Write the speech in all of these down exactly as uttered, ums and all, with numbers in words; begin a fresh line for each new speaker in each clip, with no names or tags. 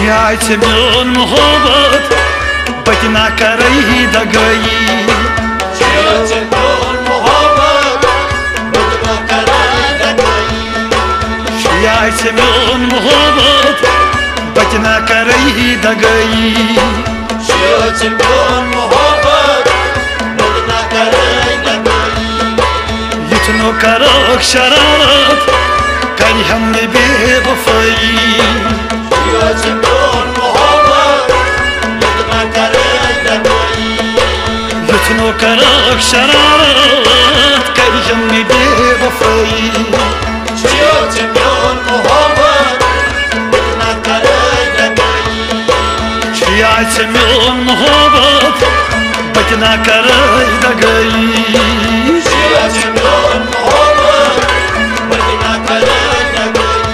Şiyayet miyon muhabbet Batina karayi dagayi
Şiyayet miyon muhabbet Batina karayi dagayi
Şiyayet miyon muhabbet Batina karayi dagayi
Şiyayet miyon muhabbet Batina karayi dagayi
Yutno karak şararat Kari hamne bevafai
Şiyayet miyon muhabbet Batina karayi dagayi
Yutno karak şararat Kari hamne bevafai
Şiyayet miyon muhabbet Batina karayi dagayi
Şiyayet miyon muhabbet Batina karayi dagayi
Şiyayet miyon muhabbet Batina karayi dagayi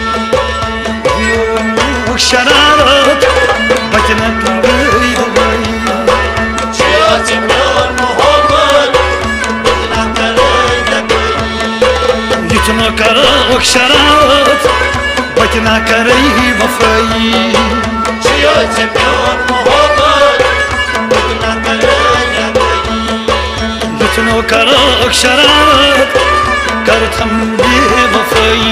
Şararat Batina karayi dagayi
Şiyayet miyon muhabbet Batina karayi dagayi
Yutno karak şararat Batina karayi vafai
Şiyayet miyon muhabbet Batina karayi dagayi
Yutno karak şararat Kartam bevafai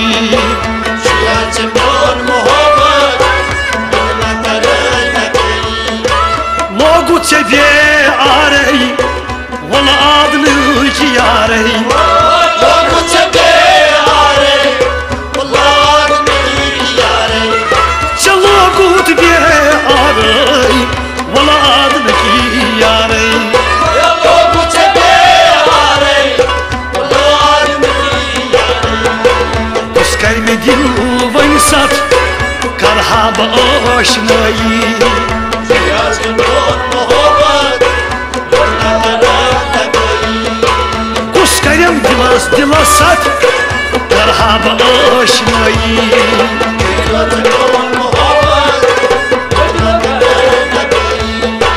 Şiyayet miyon muhabbet Batina karayi dagayi
Logu тебе arey Valla adlı yarey
Logu tebe are Vallahi bir yare
Logu тебе arey Valla adlı yarey
Logu tebe are Vallahi bir yare
Пускай медил войсат Кархаба ошнаи
Şiyayet miyon muhabbet Batina karayi dagayi
Пускаем дилас диласат Кархаба ошнаи
Şiyayet miyon muhabbet Batina karayi dagayi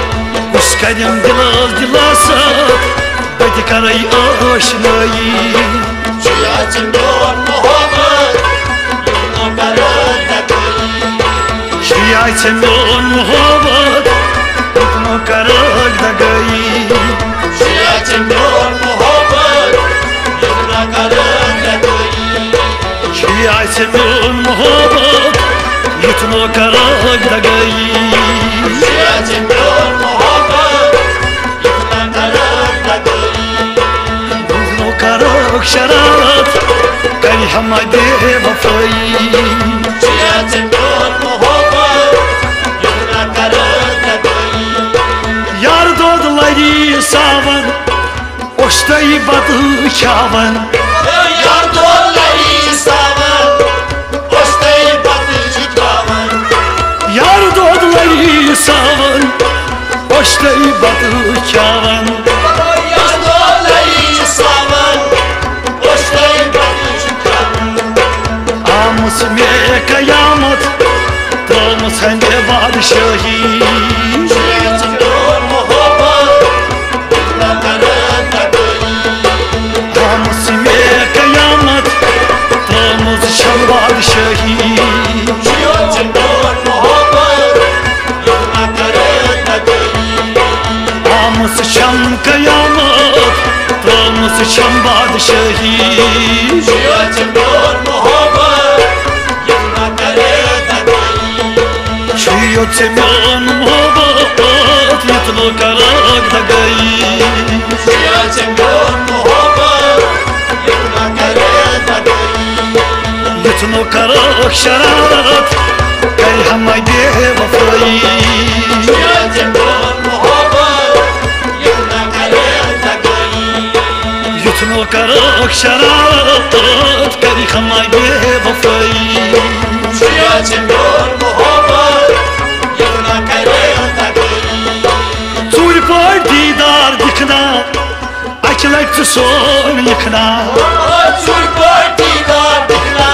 Пускаем дилас диласат Бади карай ошнаи
Şiyayet miyon muhabbet Batina karayi dagayi
Şiyayet miyon muhabbet Yutno karak dagayi
Şiyayet miyon muhabbet Batina karayi dagayi
Şiyayet miyon muhabbet Yutno karak dagayi
Şiyayet miyon muhabbet Batina karayi dagayi
Yutno karak şararat Kari hamade vafai
Şiyayet miyon muhabbet Batina karayi dagayi
Yar dodlari savan Oştay badı çavan
Yar dolayı savan Ostay batıcı kavan
Yar dodlari savan Oştay badı çavan
Yar dolayı savan Ostay batıcı kavan
Amus me kayamat Tolmus hende badşahi
Şiyayet miyon muhabbet Batina karayi dagayi
Amus me kayamat Tolmus şam badşahi
Şiyayet miyon muhabbet Batina karayi dagayi
Amus şam kayamat Tolmus şam badşahi
Şiyayet miyon muhabbet Batina karayi dagayi
Şiyot miyon muhabbet Yutno karak dagayi
Şiyayet miyon muhabbet Batina karayi dagayi
Yutno karak şararat Kari hamade vafai
Şiyayet miyon muhabbet Batina karayi dagayi
Yutno karak şararat Kari hamade vafai
Şiyayet miyon muhabbet Batina karayi dagayi
Zul par didar dikna Akilak tu son yıkna
Zul partidar dikna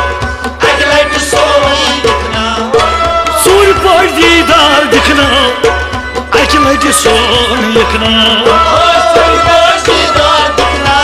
Aglay tu soğuğu dikna
Zul par didar dikna Akilak tu son yıkna
Zul partidar dikna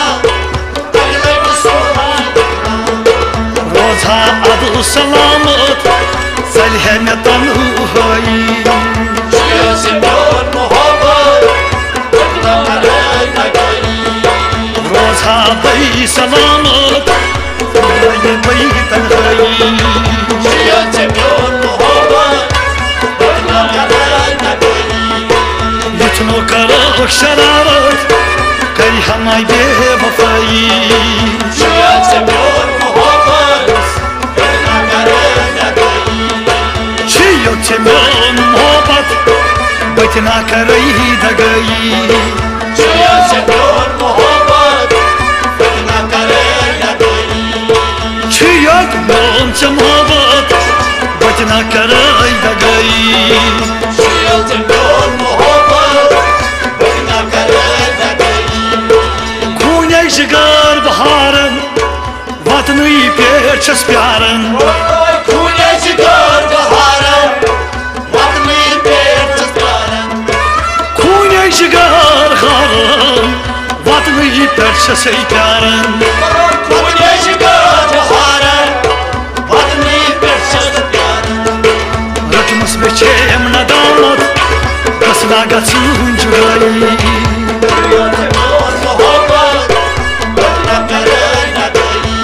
Aglay tu soğuğu dikna
Roza adı salamet Salhem tanıha دقایی
چیه سیمون محبت بکنم کرای دگایی
روزها بی سلامت خدای بی تنهایی
چیه سیمون محبت بکنم کرای دگایی
یتنو کرا شرارت کری همای بی وفایی
چیه سیمون محبت بکنم کرای دگایی
چیه تیمون محبت بکنا کری دگایی
چیه سیمون محبت بکنم کرای دگایی
چیه تیمون محبت بکنا کری دگایی
چیه سیمون محبت بکنم کرای دگایی
کونی جگر بهارن وطنی پیچس پیارن
کونه جگر بهارم وطنی پیچس پیارم
کونی جگر خارن وطنی پیچس پیارن
کونه جگر بهارم وطنی پیچس پیارم
رتمس بچم ندامت کس نگتون جگایی
سیمون محبت بکنم کرای دگایی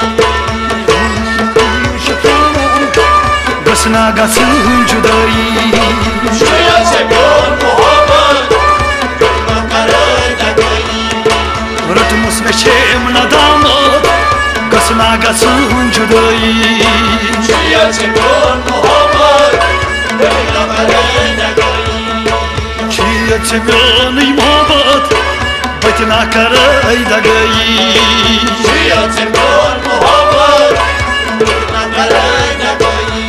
کس نگتون جدایی
چیه سیمون محبت بکنم کرای دگایی
رتمس بچم ندامت کس نگتون جدایی
چیه سیمون محبت بکنم کرای دگایی
چیه تیمونی محبت بکنا کری دگایی
چیه سیمون محبت بکنم کرای دگایی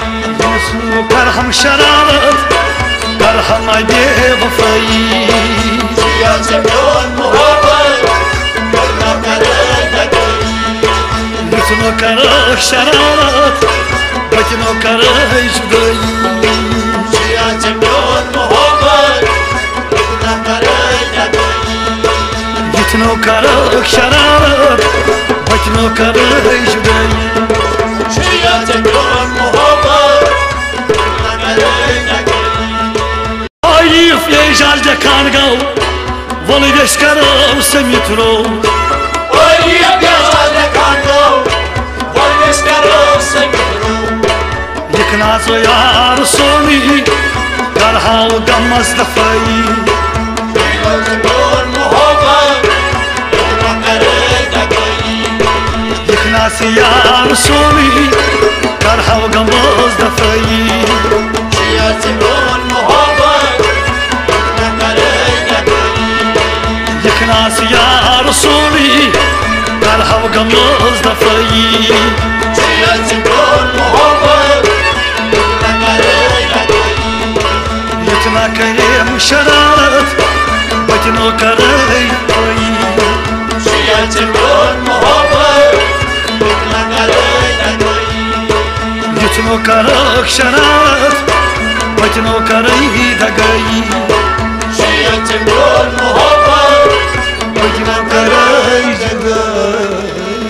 یسو کرهم شرارت کرهم ای بی وفایی
چیه سیمون محبت بکنم کرای دگایی
یسو کرم شرارت بکنا کری جدایی
چیه سیمون محبت بکنم کرای دگایی
یتنو کرم شرارت بکنا کری جدایی
چیه سیمون محبت بکنم کرای دگایی
آیف یه جال دکان گاو ولی دشکرم سمیترو
ولی بیازال کانگو ولی سکرو سنگرو
یکنا تو یار سونی کرها و گم از دفایی
چیه سیمون محبت بکنم کرای دگایی
یکنا سیار سونی کرها و گم از دفایی
چیه سیمون محبت بکنم کرای دگایی
یکنا سیار سونی کرها و گم از دفایی
چیه سیمون محبت بکنم کرای دگایی
یکنا کریم شرارت بکنو کری پایی
چیه سیمون محبت بکنم کرای دگایی
یتنو کرک شرارت بکنو کری دگایی
چیه سیمون محبت
بکنو کری دگایی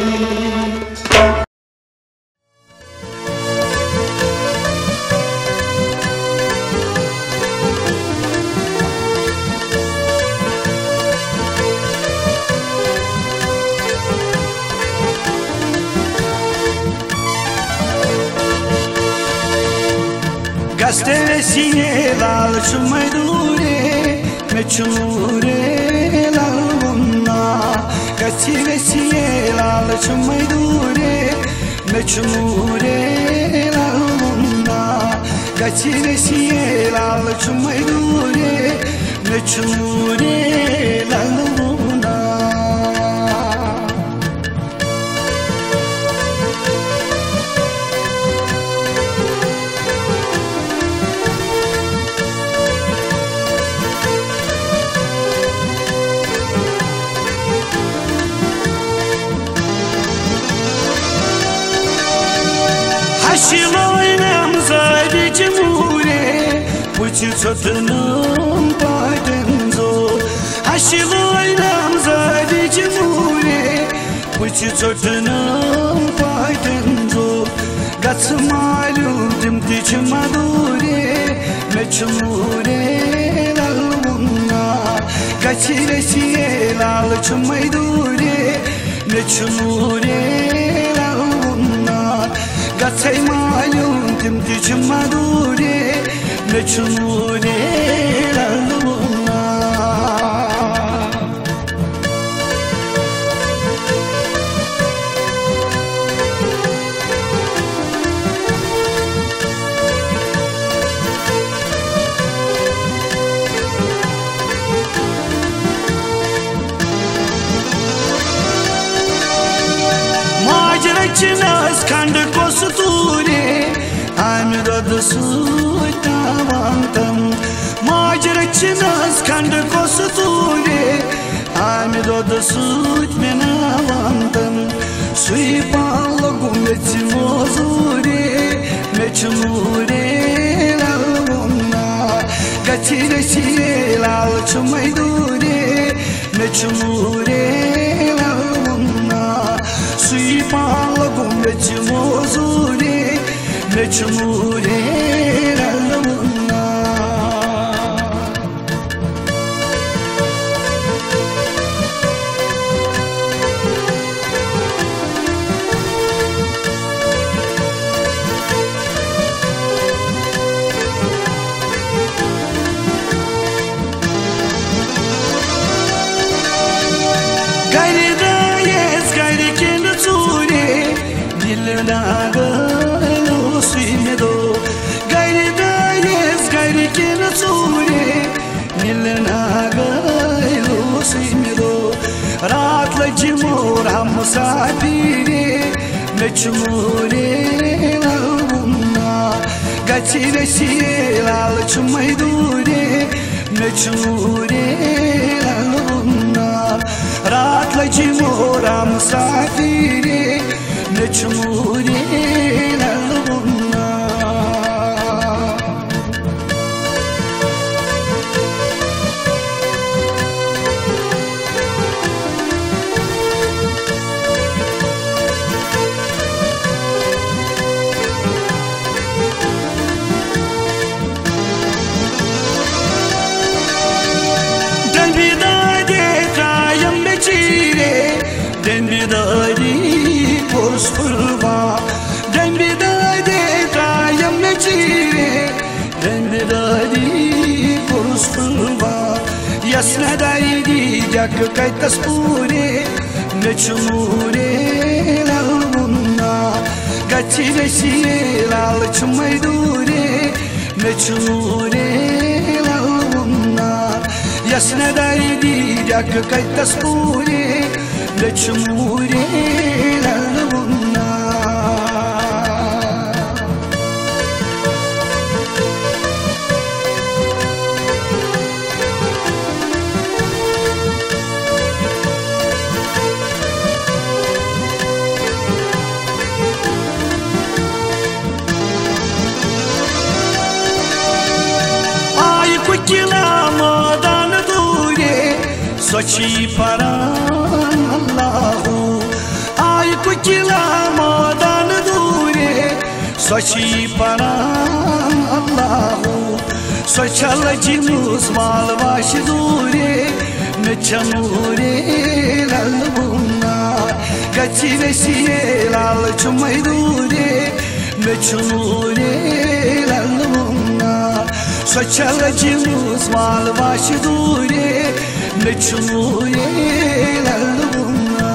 Gaste sine lal chumaydure me chumure lal bunna Gaste sine lal chumaydure me chumure lal bunna Gaste sine lal chumaydure me chumure lal bunna Haşilaynem zadi cemure Puçi çatınım baydenzo Haşilaynem zadi cemure Puçi çatınım baydenzo malum tim tic madure mechmure lalmunna gachire sielal chmaidure mechmure lalmunna gachai malum tim tic madure mechmure lalmunna Chinas kand kosture amir adasut tavantam majra chinas kand kosture amir adasut menavantam sui palo gumet mozure mechmure lalmunna gachire sielal chmaidure mechmure lalmunna sui palo gumet mozure mechmure lalmunna Dilnaga suimedo gairi dayes gairi ken sure dilnaga suimedo raat lajmur ham musafire mechmure lalmunna gachire sielal chmaidure mechmure lalmunna raat lajmur ham musafire mechmure lalmunna Dembidade kayam bechire dembidade Purva, dembidade kayam mechire, dembidade purva. Yasnadaidi jak kaitas pure, mechmure lalmunna. Gachire sielal chmaidure, mechmure lalmunna. Yasnadaidi jak kaitas pure, mechmure lalmunna. Ay kukila madan dure sochi paran Allahu ay kukila madan dure sochi paran Allahu sochal jinus mal vash dure mechmure lalmunna gachire sielal chmaidure mechmure lalmunna sochal jinus mal vash dure mechmure lalmunna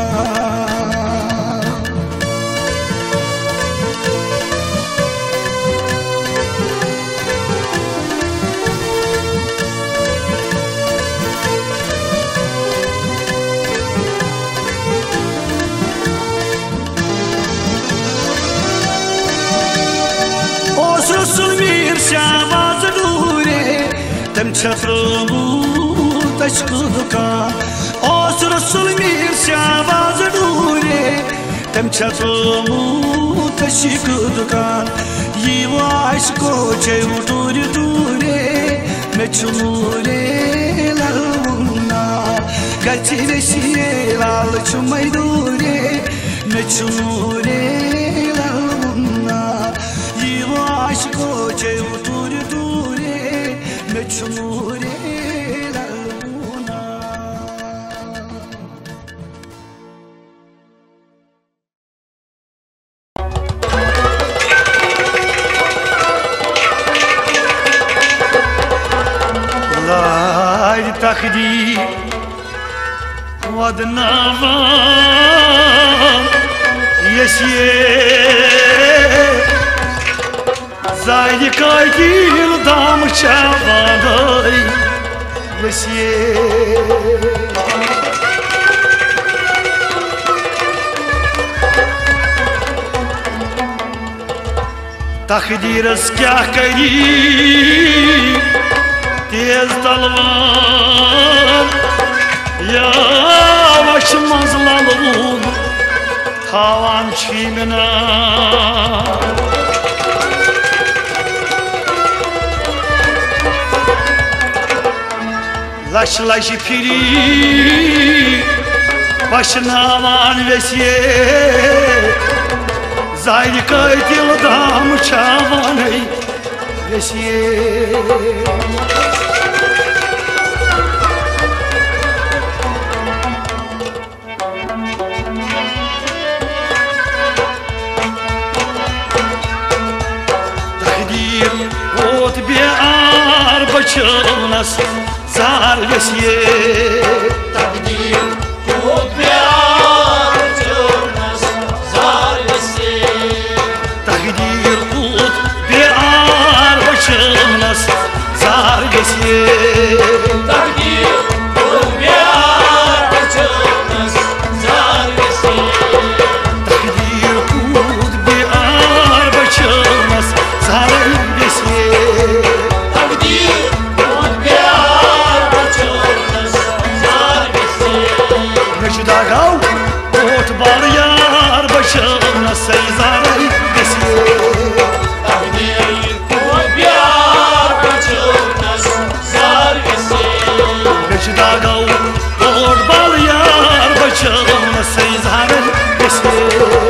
Osrusul shavaz dure tem chafrumu tashkuduka Osrusul shavaz dure tem chafrumu tashkuduka Yivash ko chevdure dure mechmure lalmunna gachire sielal chmaidure mechmure lalmunna smuri la luna. Lai takdir wadnavan yesiye Zaydi kaygil dam çabaday yesiye Takdiras kya kari tez dalvan yavaş mazlalun tavan çimena Laş laş piri başına van vesiye Zaydi kaydil dam çavanay vesiye Takdir ot biar bachnas zar vesiye
Takdir ot biar bachnas zar vesiye
Takdir ot biar bachnas zar vesiye
Takdir ot biar bachnas zar vesiye
Takdir ot biar bachnas zar vesiye
Takdir ot biar bachnas zar vesiye
Mecdagav ot bar yar bachnas zar vesiye
Takdir ot biar bachnas zar vesiye
Mecdagav ot bar yar bachnas zar vesiye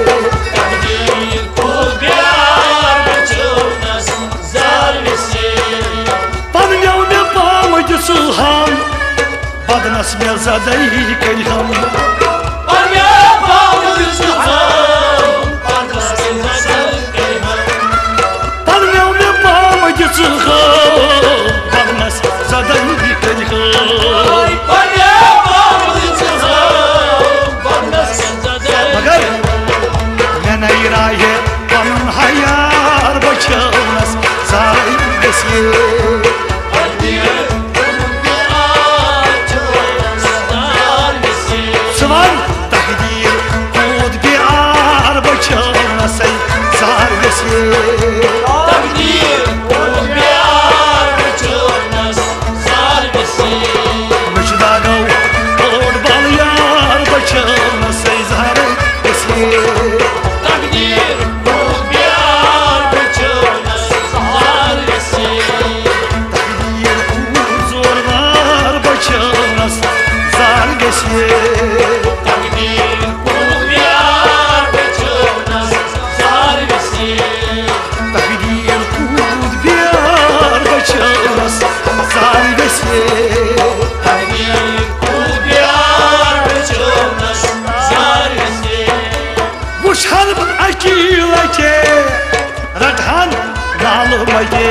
Takdir ot biar bachnas zar vesiye
Поднял мне память сулхан Поднос мне задай кайхан
Памя память сулхан Поднос мне задай кайхан
Поднял мне память сулхан Поднос задай кайхан
Памя память сулхан Поднос задай
Magar Yana iraye Panun hayar Bachnas Zay vesiye
Takdir ot biar bachnas zar vesiye
Sıvan takdir Kud biar Bachnas Zar vesiye
Takdir ot biar bachnas zar vesiye
Mecdagav ot bar yar Bachnas zar vesiye
Takdir ot biar bachnas zar vesiye
Takdir kud zorlar Bachnas zar vesiye
Takdir ot biar bachnas zar vesiye
Takdir kud biar Bachnas zar vesiye
Takdir ot biar bachnas zar vesiye
Bu şarb akilake Radhan nalmayde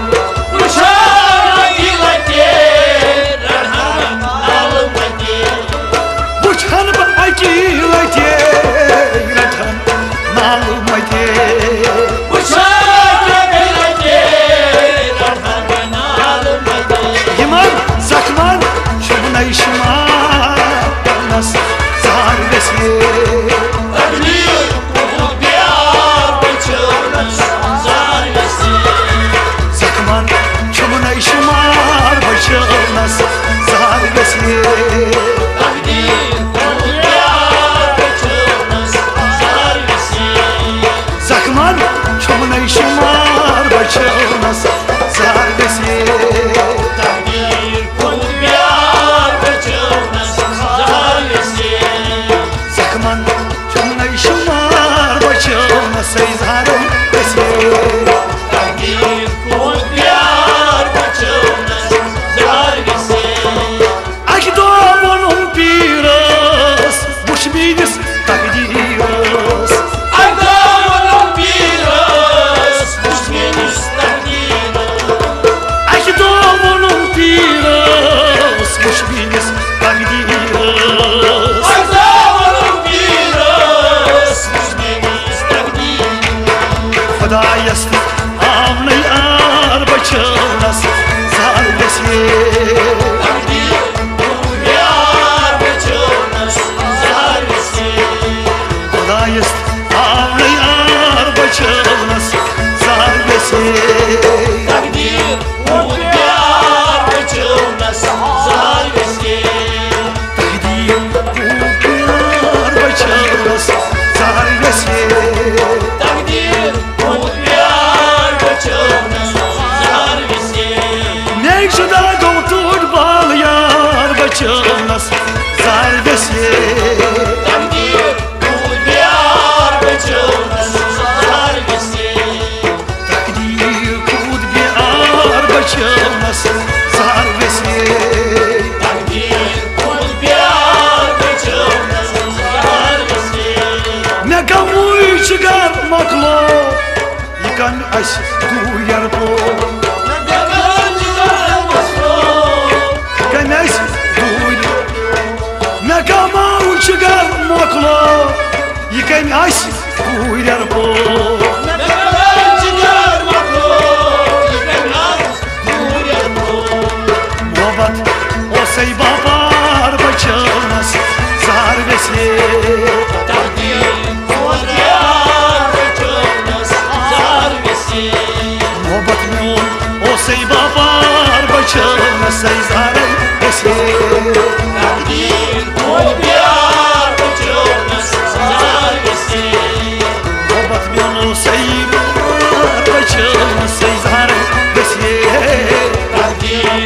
Uşağa gilate Radhan almadı
Bu şarb akilake Radhan nalmayde
Uşağa gilate Radhan almadı
Yaman zakman şubna işma Nas zar vesiye
Takdir ot biar bachnas zar vesiye
Zakman şubna işma Bachnas zar vesiye
Takdir ot biar bachnas zar vesiye
Zakman şubna işma Bachnas zar vesiye
Takdir ot biar bachnas zar vesiye
Zakman şubna işma Bachnas zar vesiye
Takdir ot biar bachnas
Molo, you can ice, we are poor. Say babar bachnas zar vese
Taqdir qo'yar bachnas zar vese
mohabbat mon o say babar bachnas zar vese
Taqdir qo'yar bachnas zar vese
mohabbat mon o say babar bachnas zar vese
Taqdir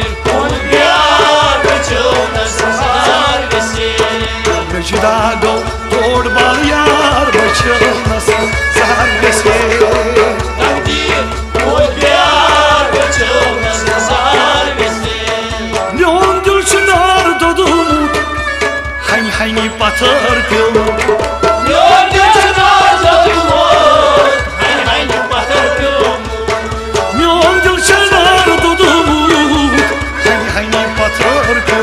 Judago, tod balyar bachnas zar vese
Taqdir qo'yar bachnas zar vese
Nyon gulchinar dodum Hani hani patar pil
Nyon gulchinar dodum Hani hani patar pil
Nyon gulchinar dodum Hani hani patar pil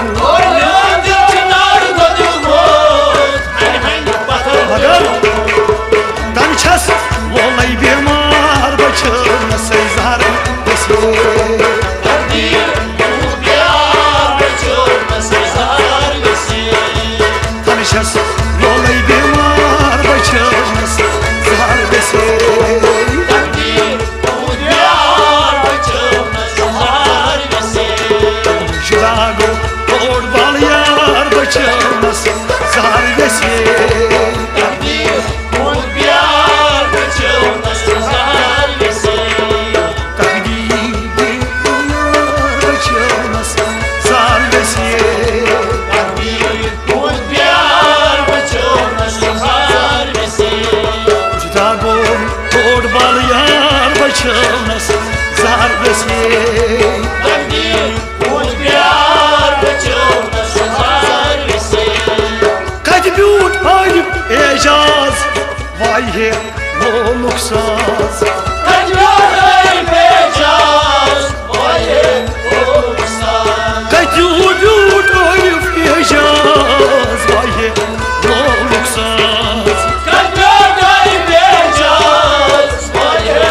Volay bemar bachnas zar vese
Taqdir qo'yar bachnas zar vese
Tanışas volay bemar bachnas zar vese
Taqdir qo'yar bachnas zar vese
Judago tod balyar bachnas zar vese
Taqdir
bachnas zar vese
Taqdir qo'yar bachnas zar vese
Kadbut ayıp ejaz Vay he oluksaz
Taqdir ejaz Vay he oluksaz
Kadbut ayıp ejaz Vay he oluksaz
Taqdir ejaz Vay he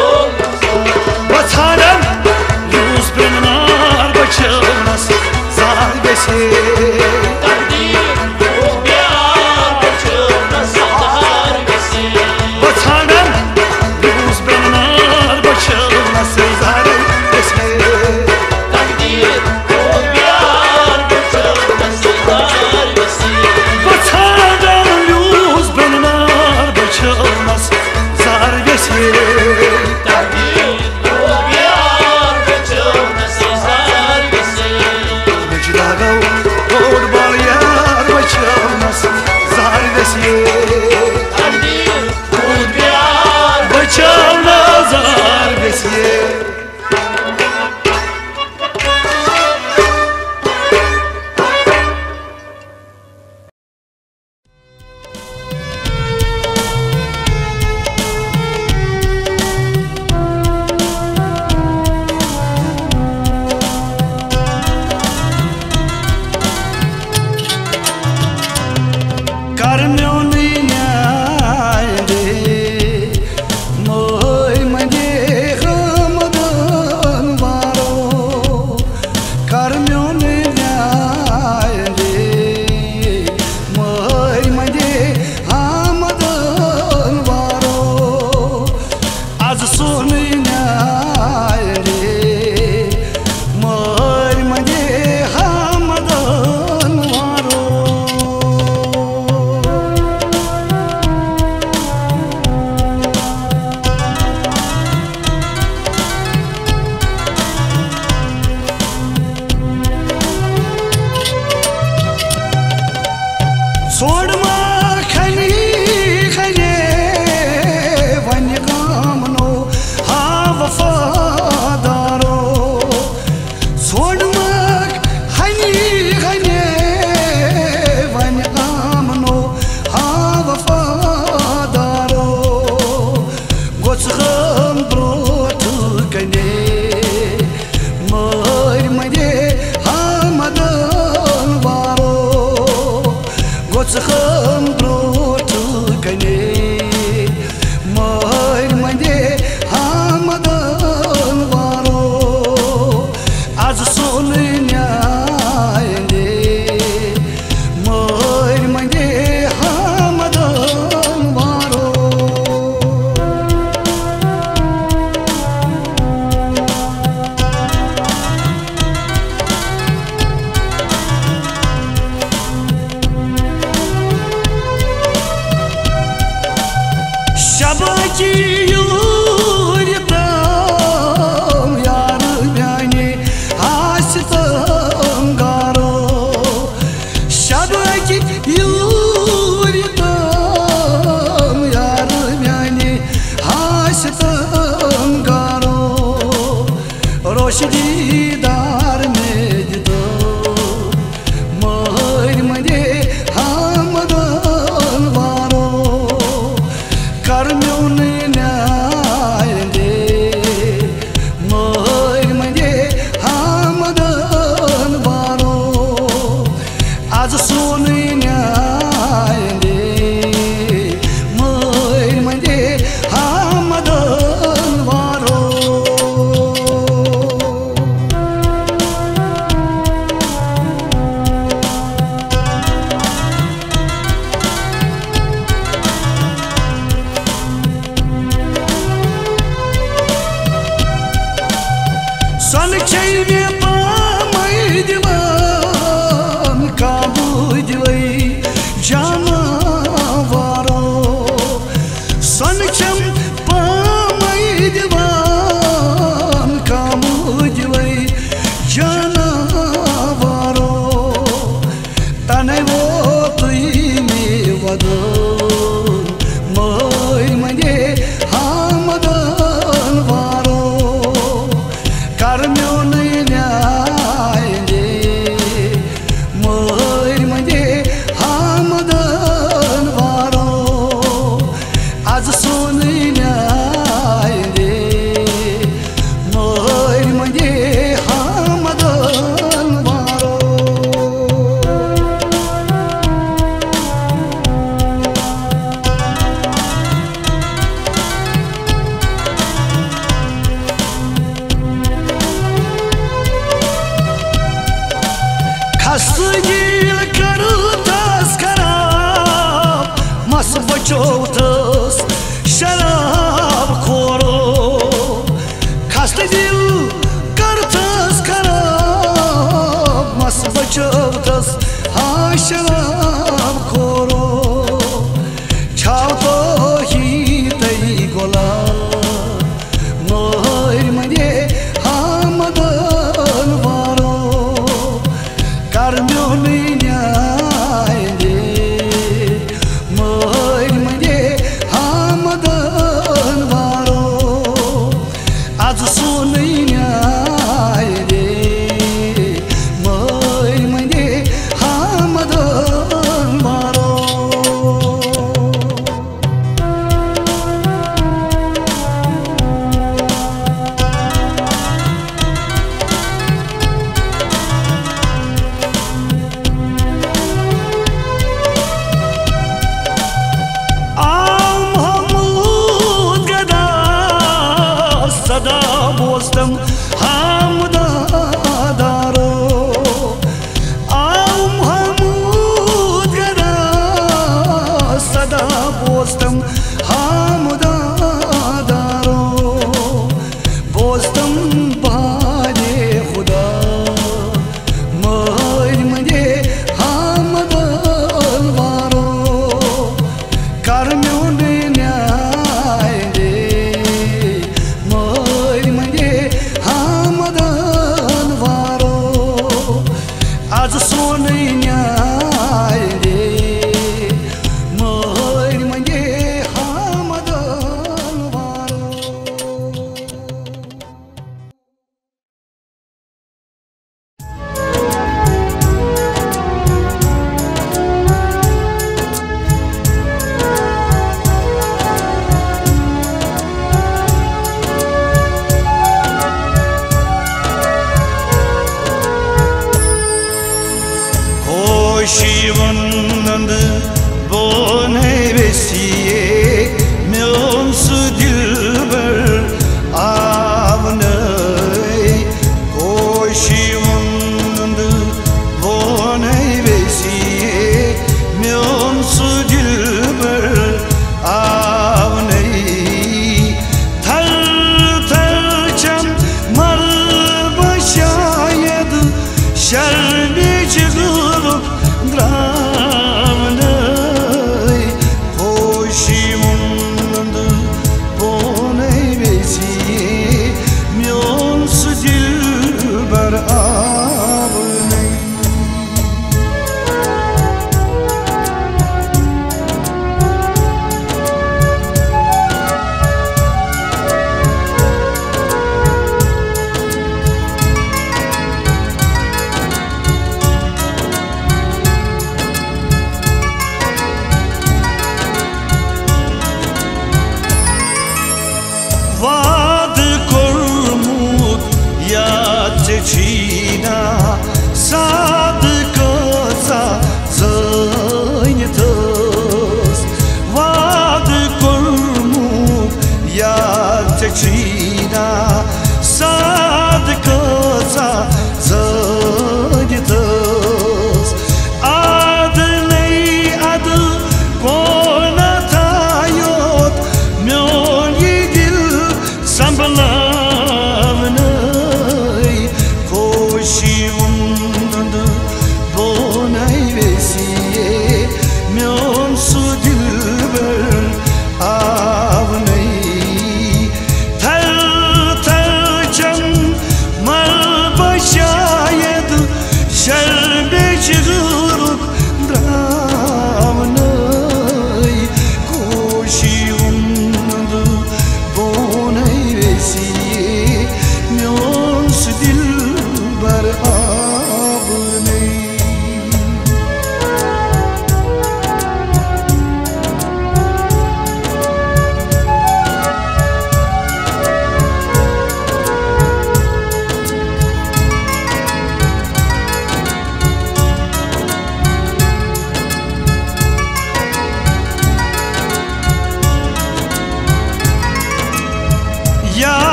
Vatanım yüz binler bachnas zar vese
Taqdir qo'yar bachnas zar vese
Vatanım yüz binler bachnas zar vese
Taqdir qo'yar bachnas zar vese
Vatanım yüz binler bachnas zar vese
Taqdir qo'yar bachnas zar vese
Judago tod balyar bachnas zar vese
Taqdir qo'yar
bachnas zar vese Gotsacham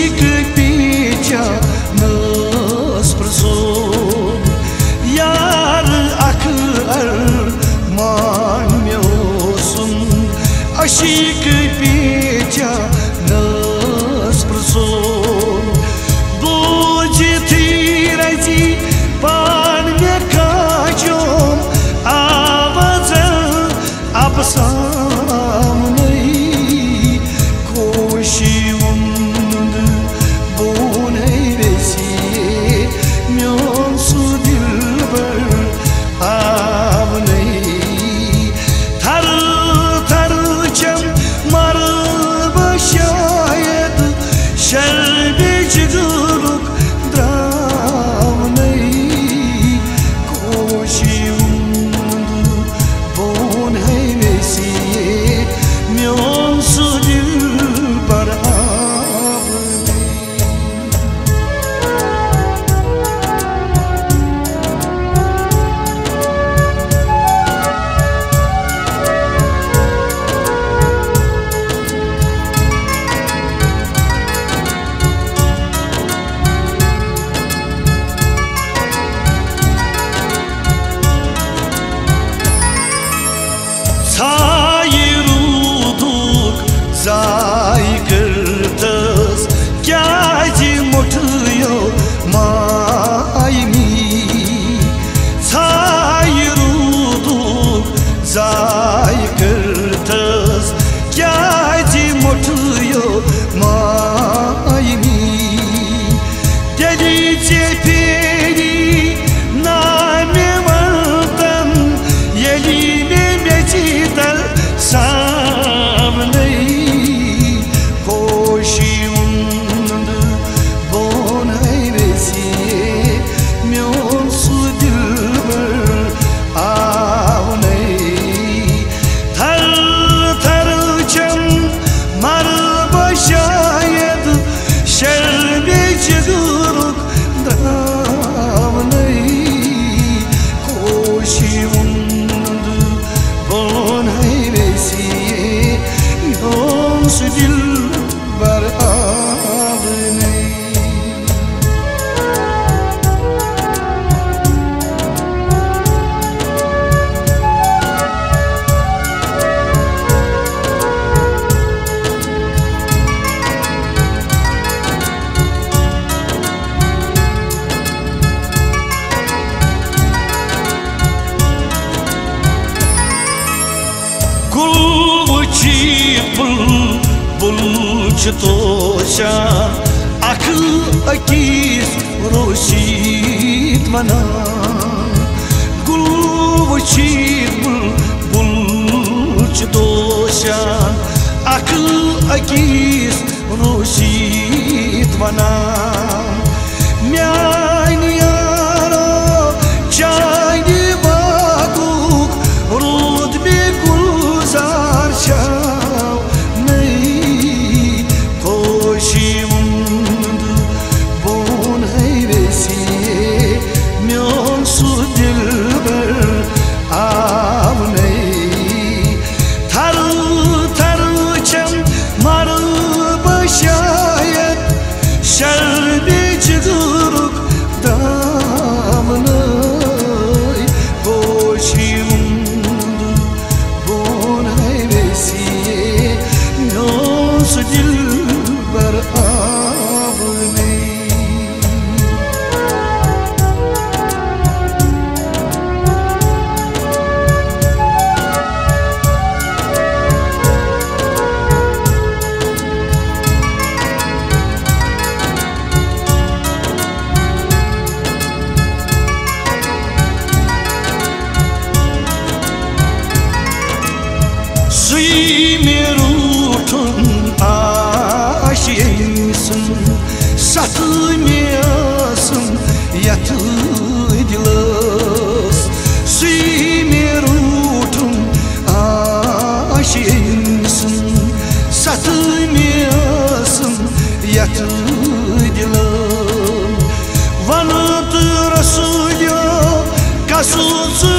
aşık bir canız pırson yar akı arman olsun aşık bir canız pırson bu citireci pan me kajom avazı absam nei koşi undu bon eyresi myon su dilber avnei tar tar cem mar başayet şerbi ciguruk dravnei koşi undu bon eyresi myon su dilber avnei Sayıruduk zaykırtız Gâci mutuyo maymi Sayıruduk zaykırtız Gâci mutuyo maymi Deli cepheri name vardan Yelime mecider samnei koşi undu bon eyresi myon su dilber avnei tar tar cem mar başayet şerbi ciguruk dravnei koşi undu bon eyresi myon su dilber avnei Gul uçip bul bulç toşa akı akiz roşit mana Gul uçip bul bulç toşa akı akiz roşit mana Myayni yaro çayni baguk rud bir gulzar şav ney koşi undu bon eyresi myon su dilber avnei tar tar cem mar başayet şerbi ciguruk damnei koşi undu bon eyresi myon su dilber avnei Suimirutun aşiyesin satmıyorsun yatı dilas Suimirutun aşiyesin satmıyorsun yatı dilas Vanıt Resulü kasılsın